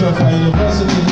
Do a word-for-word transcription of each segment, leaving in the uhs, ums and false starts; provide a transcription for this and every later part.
of our university.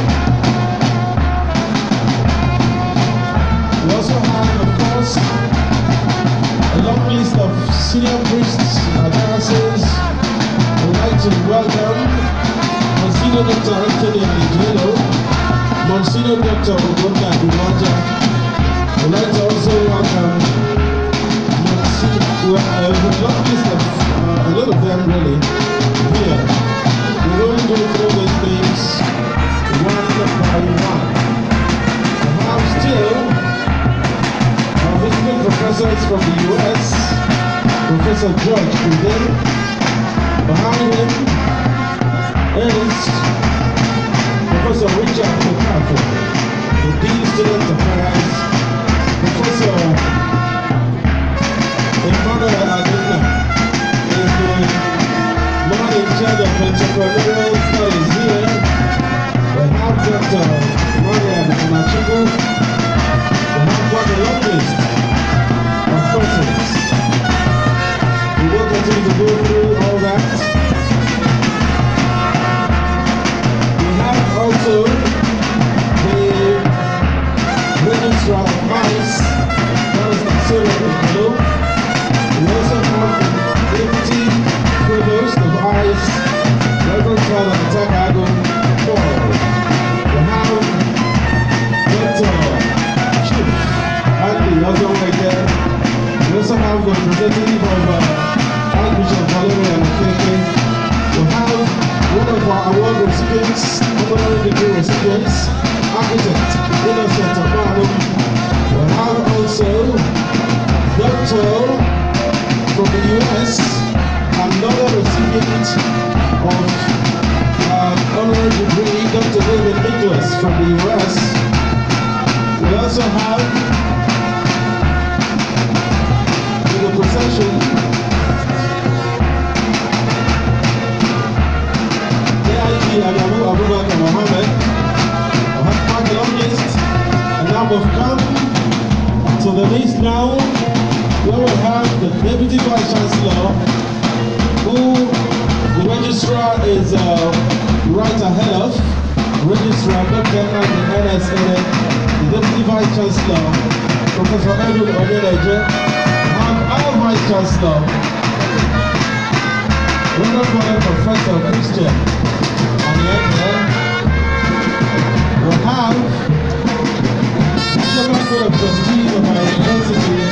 We also have, of course, a long list of senior priests and dancers. We'd like to welcome Monsignor Doctor Anthony Angelo, Monsignor Doctor Okoye Iwanja. We'd like to also welcome Monsignor, uh, a long list of, uh, a lot of them really, here. We will go through these things one by one. We have still our visiting professors from the U S, Professor George Today. Behind him is Professor Richard Okafor, the Dean Student Affairs. Professor Emmanuel Adena is the man in charge of entrepreneurial studies here. We have Doctor Maria Anachigo. We have quite a long list of persons. We will continue to go through all that. We have also the registrar of ICE, that is the Sarah Okolo. We also have the deputy provost of ICE, Reverend Father Takago Paul. We have Doctor Chief Andy, also right there. We also have the representative of uh, Archbishop Valerie and Okoye. We have one of our award recipients, honorary degree recipients, Architect Innocent Amaro. We have also Doctor from the U S, another recipient of uh, honorary degree, Doctor David Nicholas from the U S. We also have in the procession Adamu Abubakar Mohammed. We have quite a long list, and now we've come to the list now where we have the Deputy Vice Chancellor, who the registrar is uh, right ahead of. Registrar Doctor N S N A, the Deputy Vice Chancellor, Professor Edwin Oyedeje, and our Vice Chancellor, Reverend Professor Christian. And yet, uh, we have the Board of Trustees of our university,